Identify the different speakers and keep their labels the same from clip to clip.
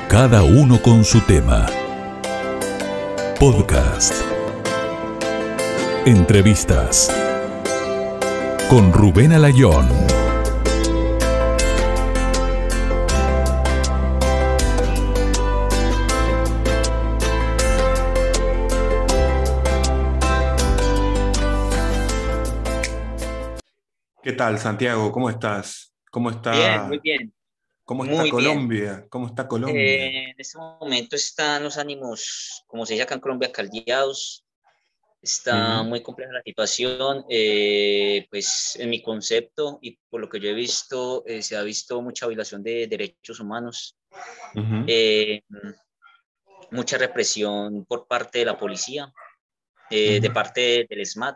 Speaker 1: Cada uno con su tema. Podcast. Entrevistas. Con Rubén Alayón.
Speaker 2: ¿Qué tal, Santiago? ¿Cómo estás?
Speaker 3: Bien, muy bien,
Speaker 2: ¿Cómo está
Speaker 3: muy bien.
Speaker 2: Colombia? ¿Cómo está Colombia?
Speaker 3: En este momento están los ánimos, como se dice acá en Colombia, caldeados. Está
Speaker 2: Ujú,
Speaker 3: muy compleja la situación. Pues en mi concepto y por lo que yo he visto, se ha visto mucha violación de derechos humanos,
Speaker 2: ujú.
Speaker 3: eh, mucha represión por parte de la policía, de
Speaker 2: Ujú.
Speaker 3: parte del SMAT,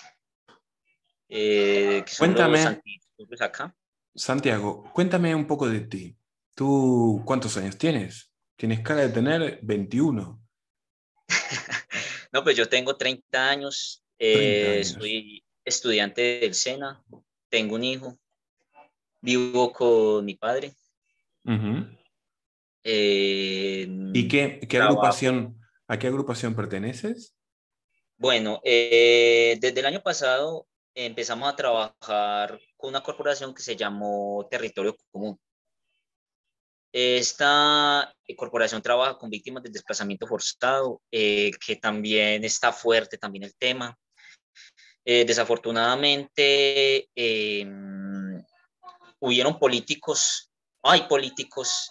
Speaker 3: que son los
Speaker 2: Cuéntame,
Speaker 3: antidisturbios acá.
Speaker 2: Santiago, cuéntame un poco de ti. ¿Tú cuántos años tienes? Tienes cara de tener 21,
Speaker 3: No, pues yo tengo 30 años,
Speaker 2: 30 años.
Speaker 3: soy estudiante del SENA, tengo un hijo, vivo con mi padre,
Speaker 2: Ujú.
Speaker 3: eh,
Speaker 2: ¿Y qué
Speaker 3: trabajo.
Speaker 2: agrupación, a qué agrupación perteneces?
Speaker 3: Bueno, desde el año pasado empezamos a trabajar con una corporación que se llamó Territorio Común. Esta corporación trabaja con víctimas del desplazamiento forzado, que también está fuerte también el tema. Desafortunadamente, hubieron políticos, hay políticos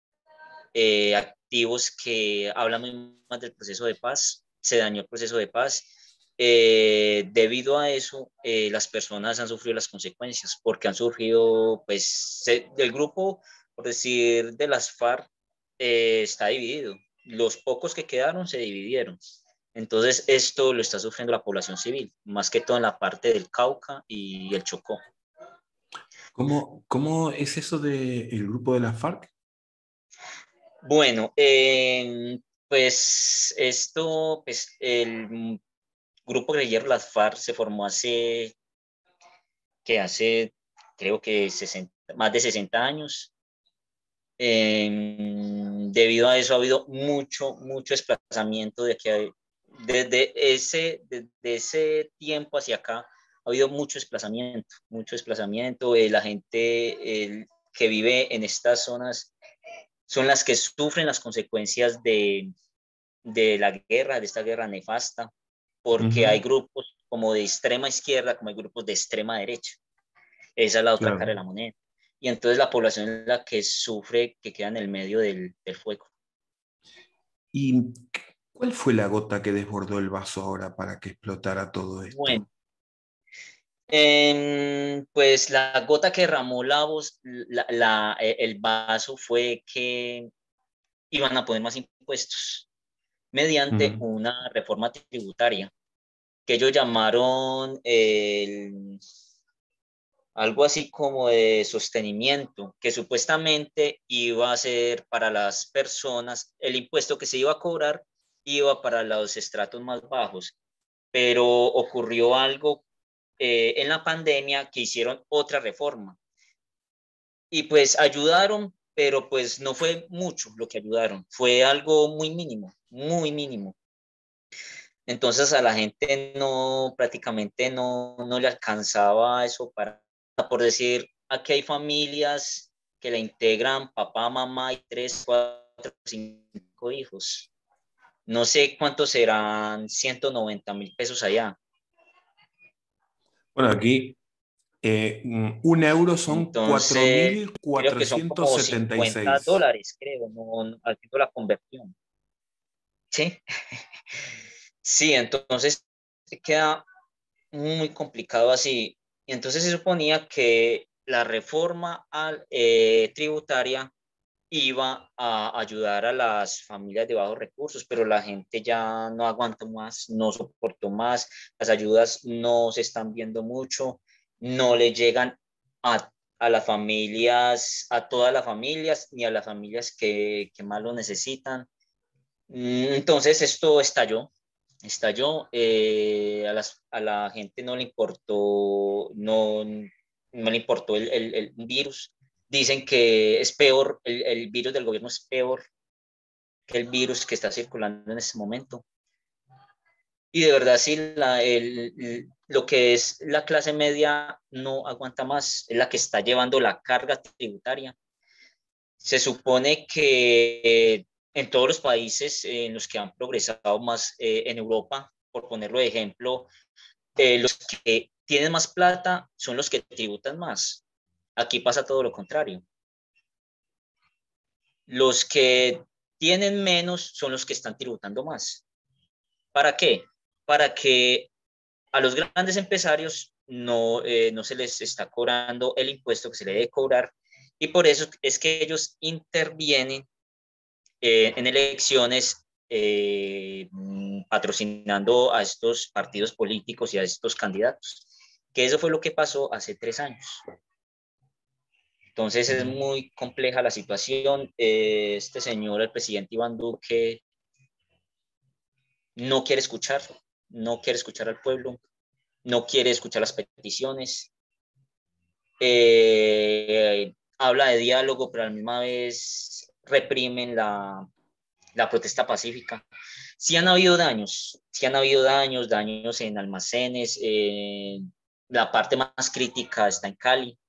Speaker 3: activos que hablan muy más del proceso de paz, se dañó el proceso de paz. Debido a eso, las personas han sufrido las consecuencias, porque han surgido, pues, el grupo, por decir, de las FARC, está dividido. Los pocos que quedaron se dividieron. Entonces, esto lo está sufriendo la población civil, más que todo en la parte del Cauca y el Chocó.
Speaker 2: ¿Cómo es eso del grupo de la FARC?
Speaker 3: Bueno, pues esto, pues el grupo guerrillero Las FARC se formó hace, creo que 60, más de 60 años. Debido a eso ha habido mucho desplazamiento desde ese tiempo hacia acá. Ha habido mucho desplazamiento. La gente que vive en estas zonas son las que sufren las consecuencias de la guerra, de esta guerra nefasta, porque hay
Speaker 2: Ujú.
Speaker 3: grupos como de extrema izquierda, como hay grupos de extrema derecha. Esa es la otra cara de
Speaker 2: Claro.
Speaker 3: la moneda. Y entonces la población es la que sufre, que queda en el medio del fuego.
Speaker 2: ¿Y cuál fue la gota que desbordó el vaso ahora para que explotara todo
Speaker 3: Bueno,
Speaker 2: esto?
Speaker 3: pues la gota que derramó el vaso fue que iban a poner más impuestos mediante
Speaker 2: Ujú.
Speaker 3: una reforma tributaria que ellos llamaron algo así como de sostenimiento, que supuestamente iba a ser para las personas, el impuesto que se iba a cobrar iba para los estratos más bajos, pero ocurrió algo en la pandemia que hicieron otra reforma y pues ayudaron, pero pues no fue mucho lo que ayudaron, fue algo muy mínimo, muy mínimo. Entonces a la gente no, prácticamente no le alcanzaba eso para, por decir, aquí hay familias que la integran papá, mamá y 3, 4, 5 hijos. No sé cuántos serán 190.000 pesos allá.
Speaker 2: Bueno, aquí un euro son cuatro
Speaker 3: Entonces,
Speaker 2: mil
Speaker 3: creo que son
Speaker 2: cuatrocientos
Speaker 3: como
Speaker 2: setenta y
Speaker 3: 50
Speaker 2: seis.
Speaker 3: dólares, creo, no, haciendo la conversión. Sí, sí, entonces queda muy complicado así. Y entonces se suponía que la reforma tributaria iba a ayudar a las familias de bajos recursos, pero la gente ya no aguantó más, no soportó más, las ayudas no se están viendo mucho, no le llegan a las familias, a todas las familias, ni a las familias que más lo necesitan. Entonces esto estalló, a la gente no le importó, no le importó el virus. Dicen que es peor, el virus del gobierno es peor que el virus que está circulando en este momento. Y de verdad, sí, lo que es la clase media no aguanta más, es la que está llevando la carga tributaria. Se supone que en todos los países en los que han progresado más, en Europa, por ponerlo de ejemplo, los que tienen más plata son los que tributan más. Aquí pasa todo lo contrario. Los que tienen menos son los que están tributando más. ¿Para qué? Para que a los grandes empresarios no se les está cobrando el impuesto que se le debe cobrar, y por eso es que ellos intervienen en elecciones, patrocinando a estos partidos políticos y a estos candidatos, que eso fue lo que pasó hace 3 años. Entonces es muy compleja la situación. Este señor, el presidente Iván Duque, no quiere escuchar, no quiere escuchar al pueblo, no quiere escuchar las peticiones. Habla de diálogo, pero a la misma vez reprimen la protesta pacífica. Sí han habido daños, daños en almacenes. La parte más crítica está en Cali.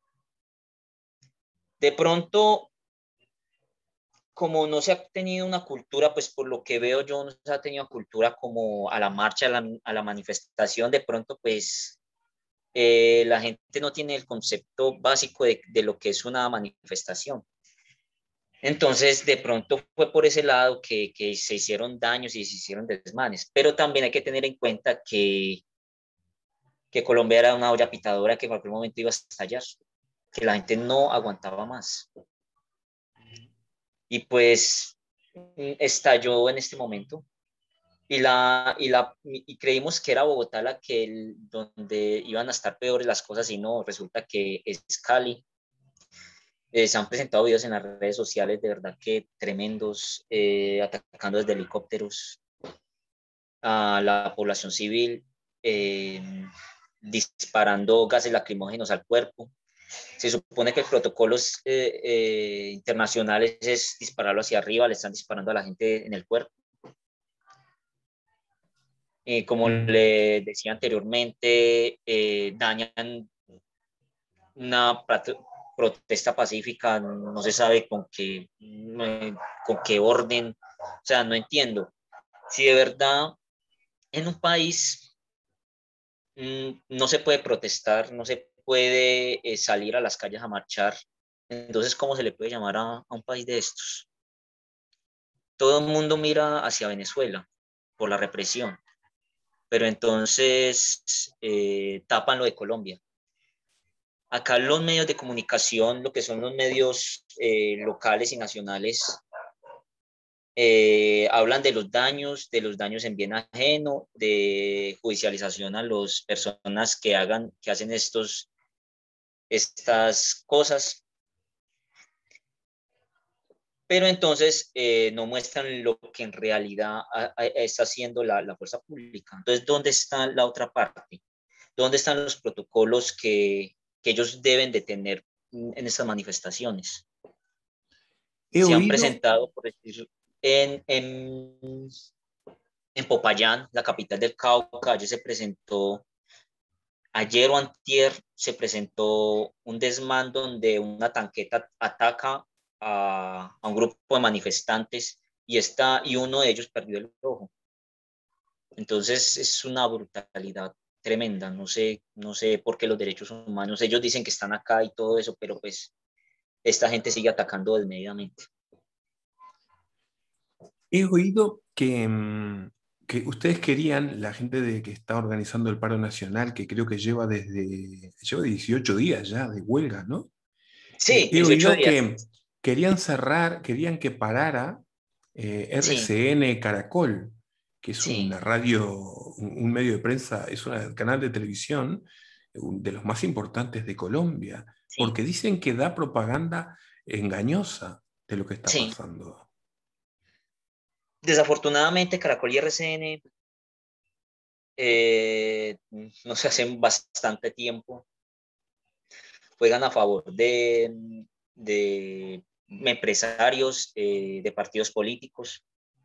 Speaker 3: De pronto, como no se ha tenido una cultura, pues por lo que veo yo, no se ha tenido cultura como a la marcha, a la manifestación. De pronto, pues la gente no tiene el concepto básico de lo que es una manifestación. Entonces, de pronto fue por ese lado que se hicieron daños y se hicieron desmanes. Pero también hay que tener en cuenta que Colombia era una olla pitadora que en cualquier momento iba a estallar, que la gente no aguantaba más. Y pues estalló en este momento. Y creímos que era Bogotá donde iban a estar peores las cosas, y no, resulta que es Cali. Se han presentado videos en las redes sociales de verdad que tremendos, atacando desde helicópteros a la población civil, eh, disparando gases lacrimógenos al cuerpo. Se supone que el protocolo internacional es dispararlo hacia arriba, le están disparando a la gente en el cuerpo. Como le decía anteriormente, dañan una protesta pacífica, no se sabe con qué orden. O sea, no entiendo. Si de verdad en un país no se puede protestar, no se puede salir a las calles a marchar, entonces ¿cómo se le puede llamar a un país de estos? Todo el mundo mira hacia Venezuela por la represión, pero entonces tapan lo de Colombia. Acá los medios de comunicación, lo que son los medios locales y nacionales, hablan de los daños en bien ajeno, de judicialización a las personas que hacen estas cosas, pero entonces no muestran lo que en realidad está haciendo la fuerza pública. Entonces, ¿dónde está la otra parte? ¿Dónde están los protocolos que ellos deben de tener en estas manifestaciones?
Speaker 2: He
Speaker 3: Se han
Speaker 2: oído,
Speaker 3: presentado, por decir, en Popayán, la capital del Cauca. Ayer o antier se presentó un desmán donde una tanqueta ataca a un grupo de manifestantes, y uno de ellos perdió el ojo. Entonces es una brutalidad tremenda. No sé por qué los derechos humanos, ellos dicen que están acá y todo eso, pero pues esta gente sigue atacando desmedidamente.
Speaker 2: he oído que ustedes querían, la gente que está organizando el paro nacional, que creo que lleva 18 días ya de huelga, ¿no?
Speaker 3: Sí,
Speaker 2: He
Speaker 3: 18
Speaker 2: oído
Speaker 3: días.
Speaker 2: que querían que parara
Speaker 3: Sí,
Speaker 2: RCN Caracol, que es
Speaker 3: sí,
Speaker 2: una radio, un medio de prensa, es un canal de televisión, de los más importantes de Colombia,
Speaker 3: sí,
Speaker 2: porque dicen que da propaganda engañosa de lo que está
Speaker 3: sí.
Speaker 2: pasando.
Speaker 3: Desafortunadamente, Caracol y RCN no se hacen bastante tiempo, juegan a favor de empresarios de partidos políticos.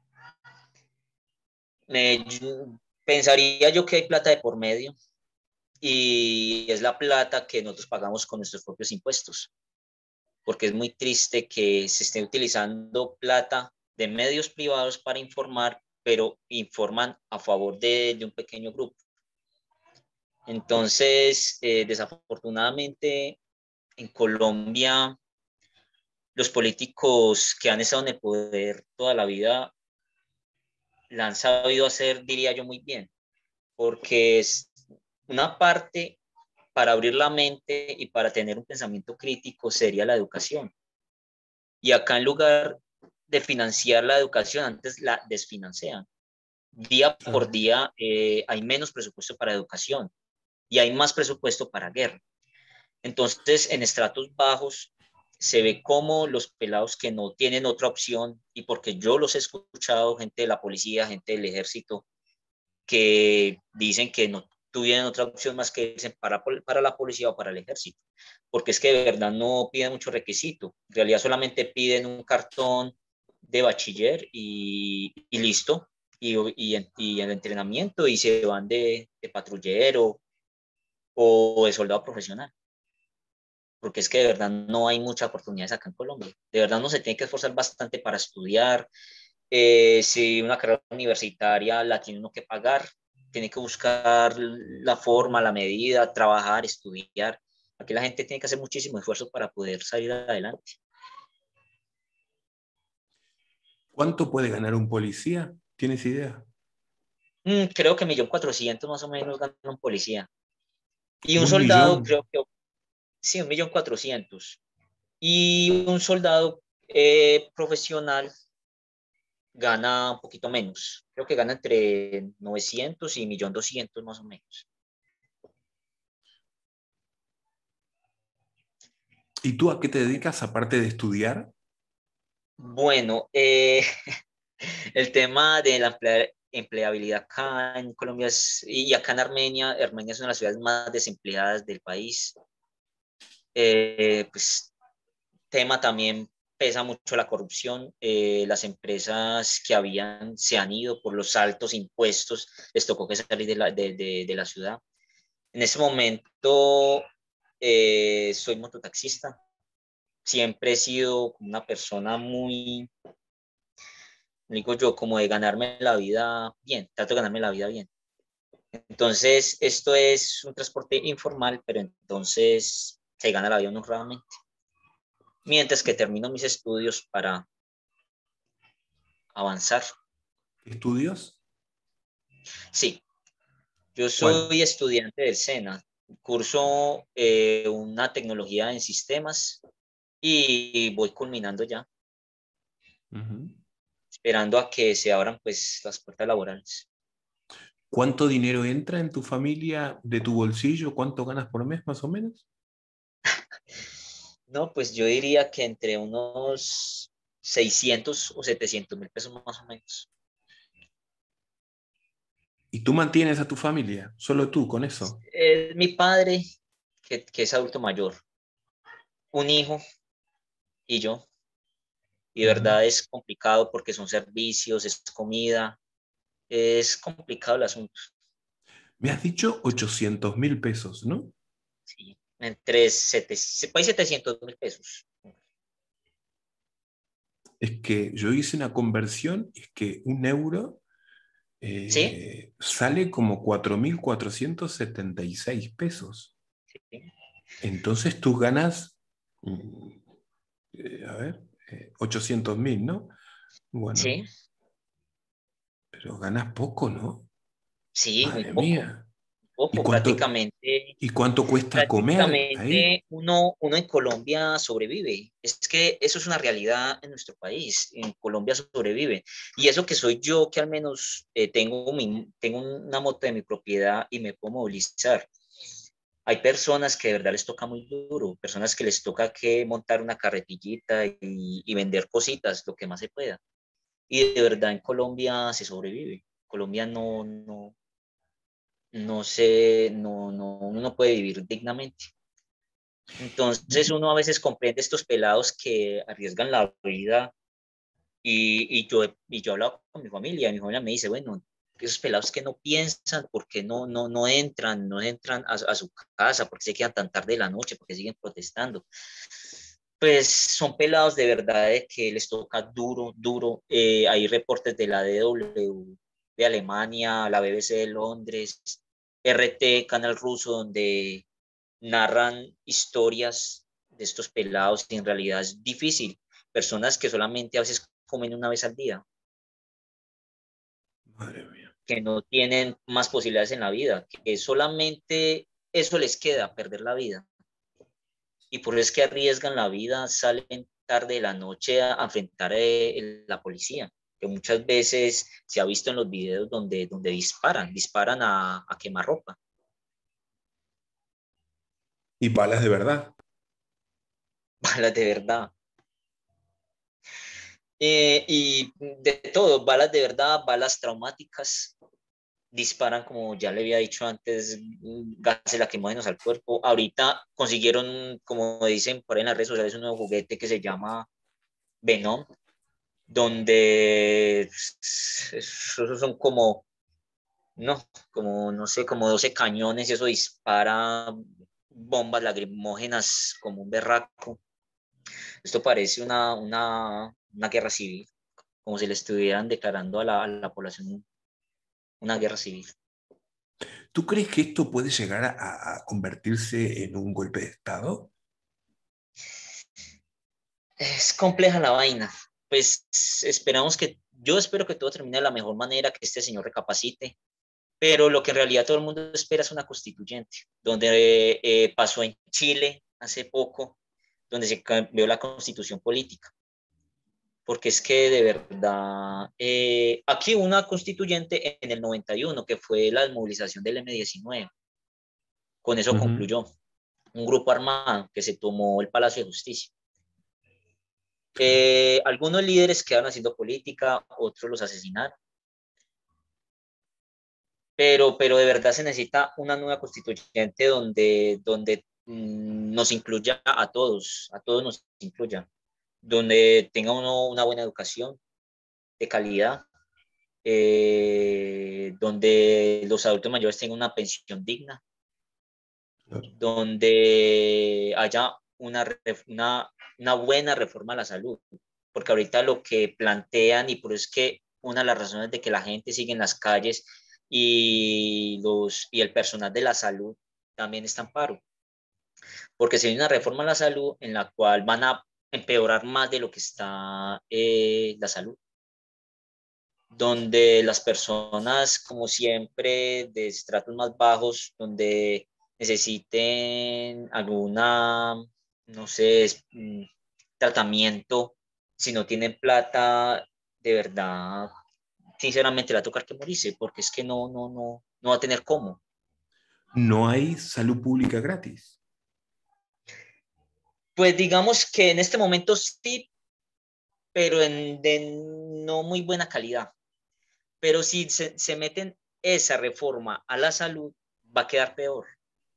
Speaker 3: Pensaría yo que hay plata de por medio y es la plata que nosotros pagamos con nuestros propios impuestos, porque es muy triste que se esté utilizando plata de medios privados para informar, pero informan a favor de un pequeño grupo. Entonces, desafortunadamente, en Colombia, los políticos que han estado en el poder toda la vida la han sabido hacer, diría yo, muy bien, porque es una parte para abrir la mente y para tener un pensamiento crítico sería la educación. Y acá en lugar de financiar la educación, antes la desfinancian. Día por día hay menos presupuesto para educación y hay más presupuesto para guerra. Entonces, en estratos bajos se ve como los pelados que no tienen otra opción, y porque yo los he escuchado, gente de la policía, gente del ejército, que dicen que no tuvieran otra opción más que irse para la policía o para el ejército, porque es que de verdad no piden mucho requisito, en realidad solamente piden un cartón de bachiller y listo, y el entrenamiento y se van de patrullero o de soldado profesional, porque es que de verdad no hay muchas oportunidades acá en Colombia, de verdad uno se tiene que esforzar bastante para estudiar. Si una carrera universitaria la tiene uno que pagar, tiene que buscar la forma, la medida, trabajar, estudiar. Aquí la gente tiene que hacer muchísimo esfuerzo para poder salir adelante.
Speaker 2: ¿Cuánto puede ganar un policía? ¿Tienes idea?
Speaker 3: Creo que 1.400.000 más o menos gana un policía. Y un
Speaker 2: Un
Speaker 3: soldado,
Speaker 2: millón.
Speaker 3: creo que sí, 1.400.000. Y un soldado profesional gana un poquito menos. Creo que gana entre 900 y 1.200.000 más o menos.
Speaker 2: ¿Y tú a qué te dedicas aparte de estudiar?
Speaker 3: Bueno, el tema de la empleabilidad acá en Colombia y acá en Armenia, Armenia es una de las ciudades más desempleadas del país. Pues tema también pesa mucho la corrupción. Las empresas que habían se han ido por los altos impuestos, les tocó que salir de la ciudad. En ese momento soy mototaxista. Siempre he sido una persona muy, digo yo, como de ganarme la vida bien, trato de ganarme la vida bien. Entonces, esto es un transporte informal, pero entonces se gana la vida honradamente. Mientras que termino mis estudios para avanzar.
Speaker 2: ¿Estudios?
Speaker 3: Sí, yo
Speaker 2: ¿Cuál?
Speaker 3: soy estudiante del SENA, curso una tecnología en sistemas y voy culminando ya,
Speaker 2: Ujú.
Speaker 3: esperando a que se abran pues las puertas laborales.
Speaker 2: ¿Cuánto dinero entra en tu familia de tu bolsillo? ¿Cuánto ganas por mes más o menos?
Speaker 3: No, pues yo diría que entre unos 600 o 700.000 pesos más o menos.
Speaker 2: ¿Y tú mantienes a tu familia? ¿Solo tú con eso?
Speaker 3: Mi padre, que es adulto mayor, un hijo y yo. Y de
Speaker 2: Ujú.
Speaker 3: verdad es complicado porque son servicios, es comida, es complicado el asunto.
Speaker 2: Me has dicho 800.000 pesos, ¿no?
Speaker 3: Sí. Entre 700.000 pesos.
Speaker 2: Es que yo hice una conversión, es que un euro
Speaker 3: ¿Sí?
Speaker 2: sale como 4.476 pesos.
Speaker 3: Sí.
Speaker 2: Entonces tú ganas, a ver, 800.000, ¿no? Bueno,
Speaker 3: Sí,
Speaker 2: pero ganas poco, ¿no?
Speaker 3: sí, muy
Speaker 2: Madre
Speaker 3: poco,
Speaker 2: mía. ¿Y
Speaker 3: poco,
Speaker 2: cuánto,
Speaker 3: prácticamente.
Speaker 2: y cuánto cuesta comer ahí?
Speaker 3: Prácticamente uno en Colombia sobrevive. Es que eso es una realidad en nuestro país. En Colombia sobrevive. Y eso que soy yo, que al menos tengo una moto de mi propiedad y me puedo movilizar. Hay personas que de verdad les toca muy duro, personas que les toca que montar una carretillita y vender cositas, lo que más se pueda. Y de verdad en Colombia se sobrevive. Colombia no, uno no puede vivir dignamente. Entonces uno a veces comprende estos pelados que arriesgan la vida y yo he hablado con mi familia me dice, bueno, esos pelados que no piensan, ¿por qué no entran a su casa? ¿Por qué se quedan tan tarde de la noche? ¿Por qué siguen protestando? Pues son pelados de verdad de que les toca duro, duro. Hay reportes de la DW de Alemania, la BBC de Londres, RT, canal ruso, donde narran historias de estos pelados y en realidad es difícil. Personas que solamente a veces comen una vez al día,
Speaker 2: Madre mía.
Speaker 3: que no tienen más posibilidades en la vida, que solamente eso les queda, perder la vida. Y por eso es que arriesgan la vida, salen tarde de la noche a enfrentar la policía, que muchas veces se ha visto en los videos donde disparan a quemarropa.
Speaker 2: Y balas de verdad.
Speaker 3: Balas de verdad. Y de todo, balas de verdad, balas traumáticas, disparan, como ya le había dicho antes, gases lacrimógenos al cuerpo. Ahorita consiguieron, como dicen por ahí en las redes sociales, un nuevo juguete que se llama Venom, donde esos son como, no sé, como 12 cañones y eso dispara bombas lacrimógenas como un berraco. Esto parece una guerra civil, como si le estuvieran declarando a la población una guerra civil.
Speaker 2: ¿Tú crees que esto puede llegar a convertirse en un golpe de Estado?
Speaker 3: Es compleja la vaina. Pues yo espero que todo termine de la mejor manera, que este señor recapacite, pero lo que en realidad todo el mundo espera es una constituyente, donde pasó en Chile hace poco, donde se cambió la constitución política, porque es que de verdad, aquí hubo una constituyente en el 91, que fue la desmovilización del M-19, con eso
Speaker 2: Ujú.
Speaker 3: concluyó, un grupo armado que se tomó el Palacio de Justicia. Algunos líderes quedaron haciendo política, otros los asesinaron, pero de verdad se necesita una nueva constituyente donde nos incluya a todos nos incluya, donde tenga uno una buena educación de calidad, donde los adultos mayores tengan una pensión digna,
Speaker 2: Claro.
Speaker 3: donde haya una buena reforma a la salud, porque ahorita lo que plantean, y por eso es que una de las razones de que la gente sigue en las calles y el personal de la salud también está en paro, porque se viene una reforma a la salud en la cual van a empeorar más de lo que está la salud, donde las personas, como siempre, de estratos más bajos, donde necesiten alguna, no sé, tratamiento, si no tienen plata, de verdad, sinceramente, le va a tocar que morirse, porque es que no va a tener cómo.
Speaker 2: No hay salud pública gratis.
Speaker 3: Pues digamos que en este momento sí, pero de no muy buena calidad. Pero si se meten esa reforma a la salud, va a quedar peor.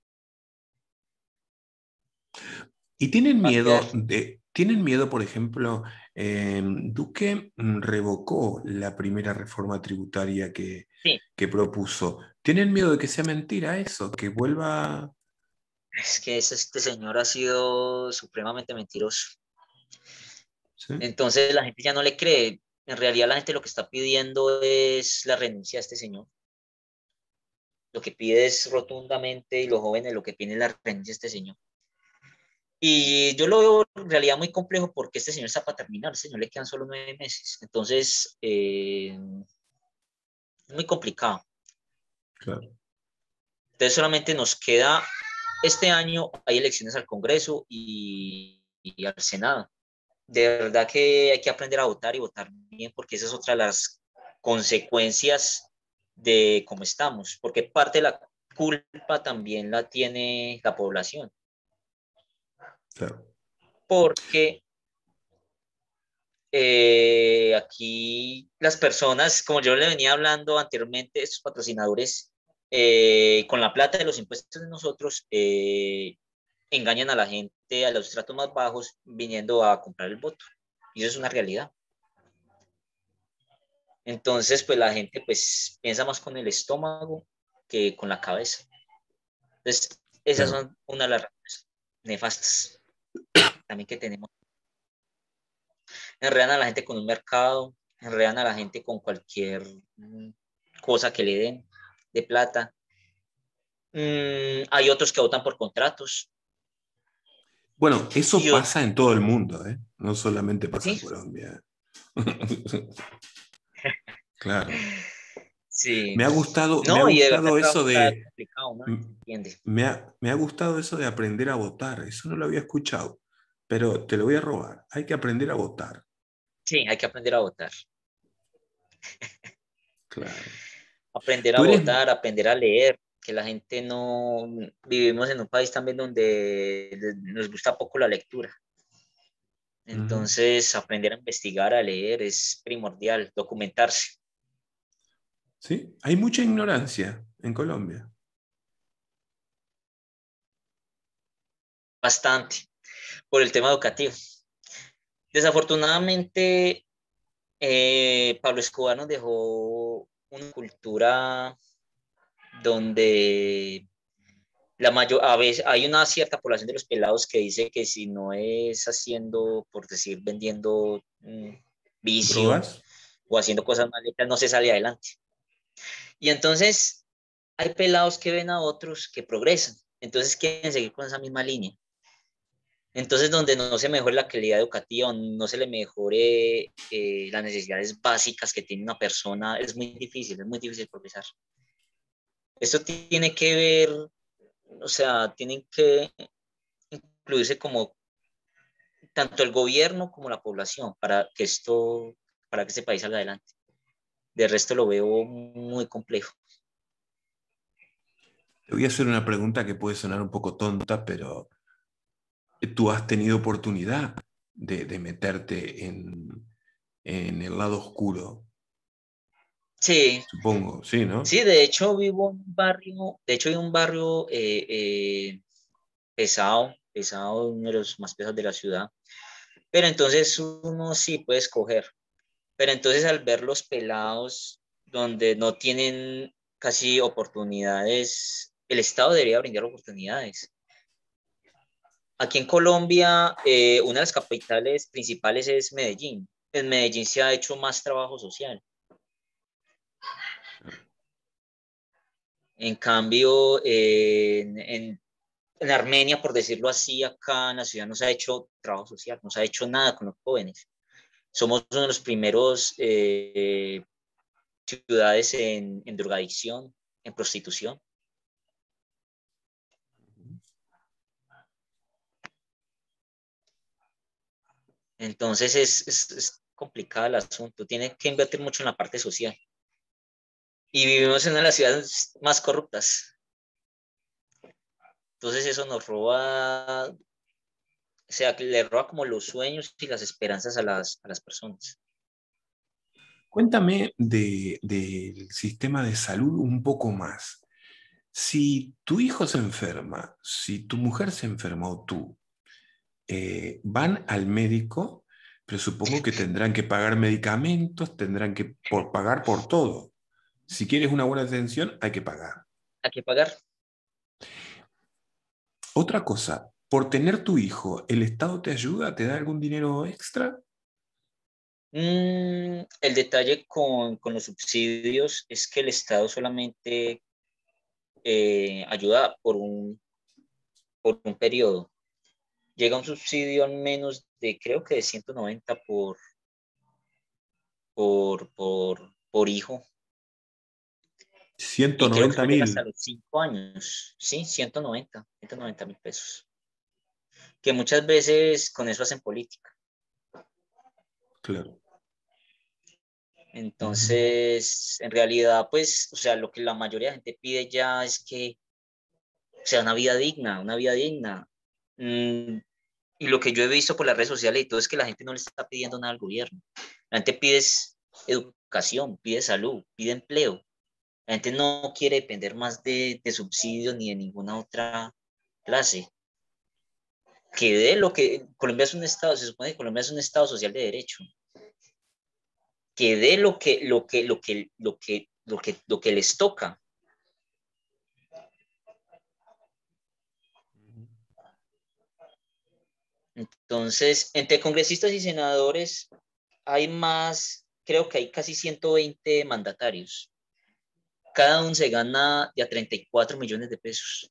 Speaker 2: Y
Speaker 3: Va a quedar,
Speaker 2: tienen miedo, por ejemplo, Duque revocó la primera reforma tributaria
Speaker 3: sí,
Speaker 2: que propuso. ¿Tienen miedo de que sea mentira eso, que vuelva?
Speaker 3: es que este señor ha sido supremamente mentiroso.
Speaker 2: ¿Sí?
Speaker 3: Entonces la gente ya no le cree. En realidad la gente lo que está pidiendo es la renuncia a este señor. Lo que pide es rotundamente, y los jóvenes lo que piden es la renuncia a este señor. Y yo lo veo en realidad muy complejo porque este señor está para terminar, este señor le quedan solo 9 meses. Entonces, es muy complicado.
Speaker 2: Claro.
Speaker 3: Entonces solamente nos queda, este año hay elecciones al Congreso y al Senado. De verdad que hay que aprender a votar y votar bien, porque esa es otra de las consecuencias de cómo estamos, porque parte de la culpa también la tiene la población,
Speaker 2: Claro.
Speaker 3: porque aquí las personas, como yo le venía hablando anteriormente, estos patrocinadores, con la plata de los impuestos de nosotros, engañan a la gente, a los estratos más bajos, viniendo a comprar el voto. Y eso es una realidad. Entonces, pues la gente pues piensa más con el estómago que con la cabeza. Entonces, esas
Speaker 2: Claro.
Speaker 3: son una de las razones nefastas también que tenemos. Enredan a la gente con un mercado, enredan a la gente con cualquier cosa que le den de plata. Hay otros que votan por contratos.
Speaker 2: Bueno, eso
Speaker 3: Y yo,
Speaker 2: pasa en todo el mundo, ¿eh? No solamente pasa en
Speaker 3: sí,
Speaker 2: Colombia. Claro.
Speaker 3: sí.
Speaker 2: Me ha
Speaker 3: No, y de verdad el
Speaker 2: gustado
Speaker 3: trabajo
Speaker 2: eso
Speaker 3: está
Speaker 2: de,
Speaker 3: complicado, ¿no? ¿Entiendes?
Speaker 2: me ha gustado eso de aprender a votar. Eso no lo había escuchado, pero te lo voy a robar. Hay que aprender a votar.
Speaker 3: Sí, hay que aprender a votar.
Speaker 2: Claro.
Speaker 3: Aprender a
Speaker 2: Tú eres,
Speaker 3: votar, aprender a leer, que la gente no... Vivimos en un país también donde nos gusta poco la lectura.
Speaker 2: Ujú.
Speaker 3: Entonces, aprender a investigar, a leer es primordial, documentarse
Speaker 2: Sí, hay mucha ignorancia en Colombia.
Speaker 3: bastante por el tema educativo. Desafortunadamente, Pablo Escobar nos dejó una cultura donde a veces hay una cierta población de los pelados que dice que si no es haciendo, por decir, vendiendo vicio
Speaker 2: ¿Drogas?
Speaker 3: o haciendo cosas mal hechas, no se sale adelante. Y entonces hay pelados que ven a otros que progresan, entonces quieren seguir con esa misma línea. Entonces, donde no se mejore la calidad educativa, no se le mejore las necesidades básicas que tiene una persona, es muy difícil progresar. Esto tiene que ver, o sea, tienen que incluirse como tanto el gobierno como la población para que este país salga adelante. De resto lo veo muy complejo.
Speaker 2: Te voy a hacer una pregunta que puede sonar un poco tonta, pero tú has tenido oportunidad de meterte en el lado oscuro,
Speaker 3: Sí,
Speaker 2: supongo, sí, ¿no?
Speaker 3: sí, de hecho vivo en un barrio, pesado, pesado, uno de los más pesados de la ciudad. Pero entonces uno sí puede escoger. Pero entonces al ver los pelados donde no tienen casi oportunidades, el Estado debería brindar oportunidades. Aquí en Colombia, una de las capitales principales es Medellín. En Medellín se ha hecho más trabajo social. En cambio, en Armenia, por decirlo así, acá en la ciudad no se ha hecho trabajo social, no se ha hecho nada con los jóvenes. Somos uno de los primeros ciudades en drogadicción, en prostitución. Entonces es complicado el asunto. Tiene que invertir mucho en la parte social. Y vivimos en una de las ciudades más corruptas. Entonces eso nos roba, o sea, que le roba como los sueños y las esperanzas a las personas.
Speaker 2: Cuéntame del sistema de salud un poco más. Si tu hijo se enferma, si tu mujer se enferma o tú, van al médico, pero supongo que tendrán que pagar medicamentos, tendrán que pagar por todo. Si quieres una buena atención, hay que pagar.
Speaker 3: Hay que pagar.
Speaker 2: Otra cosa, por tener tu hijo, ¿el Estado te ayuda? ¿Te da algún dinero extra?
Speaker 3: El detalle con los subsidios es que el Estado solamente ayuda por un periodo. Llega un subsidio al menos de, creo que de 190 por hijo.
Speaker 2: ciento
Speaker 3: Y creo que
Speaker 2: noventa
Speaker 3: eso llega hasta
Speaker 2: mil.
Speaker 3: los 5 años. Sí, 190 mil pesos. Que muchas veces con eso hacen política.
Speaker 2: Claro. Ujú.
Speaker 3: Entonces, en realidad, pues, o sea, lo que la mayoría de gente pide ya es que sea una vida digna, una vida digna. Mm, y lo que yo he visto por las redes sociales y todo es que la gente no le está pidiendo nada al gobierno. La gente pide educación, pide salud, pide empleo. La gente no quiere depender más de subsidios ni de ninguna otra clase. que dé lo que Colombia es un estado, se supone que Colombia es un estado social de derecho, que dé lo que les toca. Entonces, entre congresistas y senadores hay más, creo que hay casi 120 mandatarios. Cada uno se gana de a 34 millones de pesos.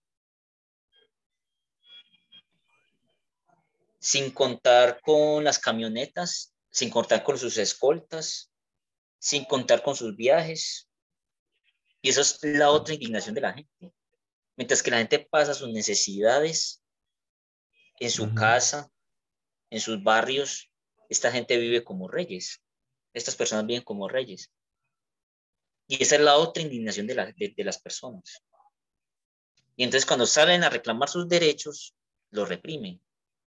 Speaker 3: Sin contar con las camionetas, sin contar con sus escoltas, sin contar con sus viajes. Y eso es la otra indignación de la gente. Mientras que la gente pasa sus necesidades en su casa, en sus barrios, esta gente vive como reyes. Estas personas viven como reyes. Y esa es la otra indignación de las personas. Y entonces cuando salen a reclamar sus derechos, los reprimen.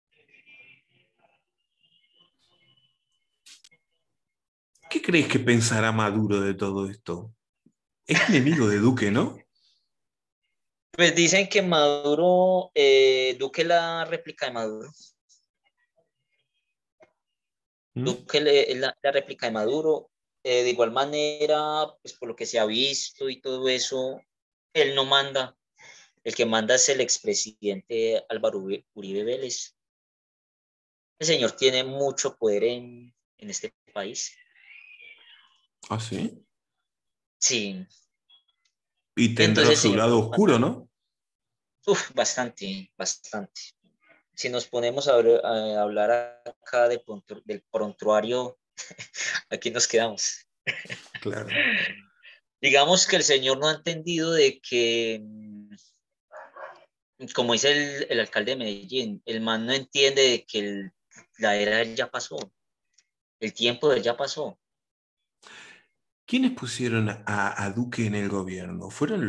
Speaker 2: ¿Qué crees que pensará Maduro de todo esto? Es enemigo de Duque, ¿no?
Speaker 3: Pues dicen que Maduro, Duque la réplica de Maduro. Duque es la réplica de Maduro. De igual manera, pues por lo que se ha visto y todo eso, él no manda. El que manda es el expresidente Álvaro Uribe Vélez. El señor tiene mucho poder en este país.
Speaker 2: ¿Ah, sí?
Speaker 3: Sí.
Speaker 2: Y tendrá
Speaker 3: Entonces el
Speaker 2: su
Speaker 3: señor
Speaker 2: lado oscuro,
Speaker 3: manda.
Speaker 2: ¿no?
Speaker 3: Bastante, bastante. Si nos ponemos a hablar acá del prontuario, aquí nos quedamos.
Speaker 2: Claro.
Speaker 3: Digamos que el señor no ha entendido de que, como dice el alcalde de Medellín, el man no entiende de que la era de él ya pasó, el tiempo de él ya pasó.
Speaker 2: ¿Quiénes pusieron a Duque en el gobierno? Fueron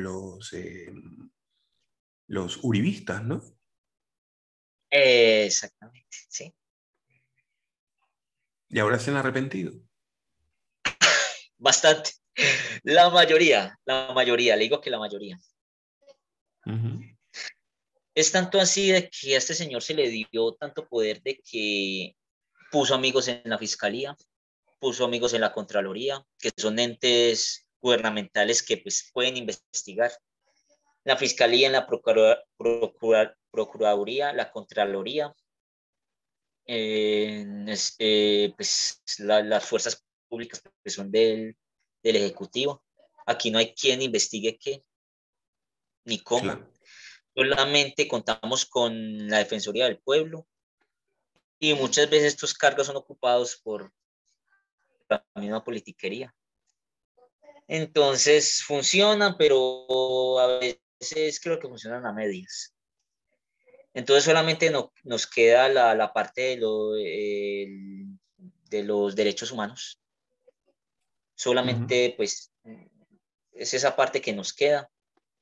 Speaker 2: los uribistas, ¿no?
Speaker 3: Exactamente, sí.
Speaker 2: Y ahora se han arrepentido.
Speaker 3: Bastante. La mayoría, le digo que la mayoría. Es tanto así de que a este señor se le dio tanto poder de que puso amigos en la fiscalía, puso amigos en la Contraloría, que son entes gubernamentales que pues, pueden investigar. La Fiscalía, en la Procuraduría, la Contraloría, pues, las fuerzas públicas que son del Ejecutivo. Aquí no hay quien investigue qué, ni cómo.
Speaker 2: Claro.
Speaker 3: Solamente contamos con la Defensoría del Pueblo y muchas veces estos cargos son ocupados por la misma politiquería. Entonces funcionan, pero a veces creo que funcionan a medias. Entonces solamente nos queda la parte de los derechos humanos. Solamente pues es esa parte que nos queda.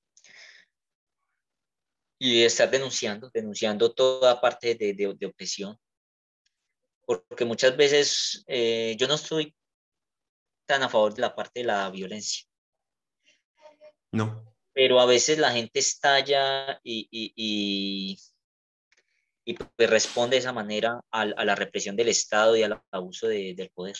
Speaker 3: Y estar denunciando toda parte de opresión. Porque muchas veces yo no estoy tan a favor de la parte de la violencia.
Speaker 2: No.
Speaker 3: Pero a veces la gente estalla y pues responde de esa manera a la represión del Estado y al abuso del poder.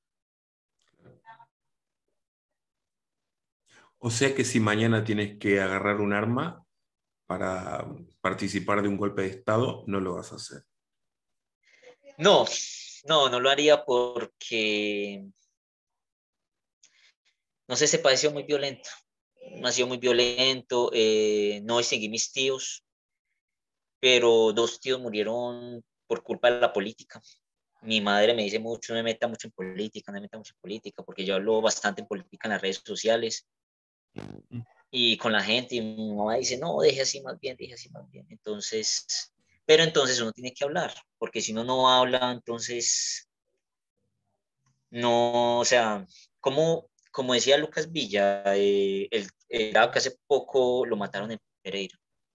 Speaker 2: O sea que si mañana tienes que agarrar un arma para participar de un golpe de Estado, no lo vas a hacer.
Speaker 3: No, no lo haría porque, no sé, ese país muy violento. Nació muy violento, no distinguí mis tíos, pero 2 tíos murieron por culpa de la política. Mi madre me dice mucho, no me meta mucho en política, no me meta mucho en política, porque yo hablo bastante en política en las redes sociales y con la gente, y mi mamá dice, no, deje así más bien, deje así más bien. Entonces, pero entonces uno tiene que hablar, porque si uno no habla, entonces, no, o sea, como decía Lucas Villa, el que hace poco lo mataron en Pereira,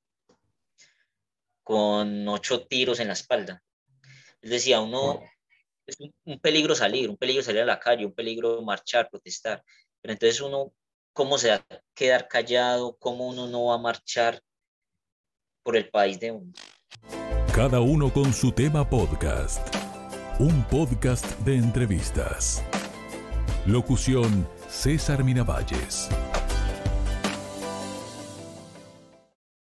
Speaker 3: con 8 tiros en la espalda. Él decía, uno,
Speaker 2: Wow.
Speaker 3: es un peligro salir, un peligro salir a la calle, un peligro marchar, protestar. Pero entonces uno, ¿cómo se va a quedar callado? ¿Cómo uno no va a marchar por el país de uno?
Speaker 1: Cada uno con su tema podcast. Un podcast de entrevistas. Locución: César Miravalles.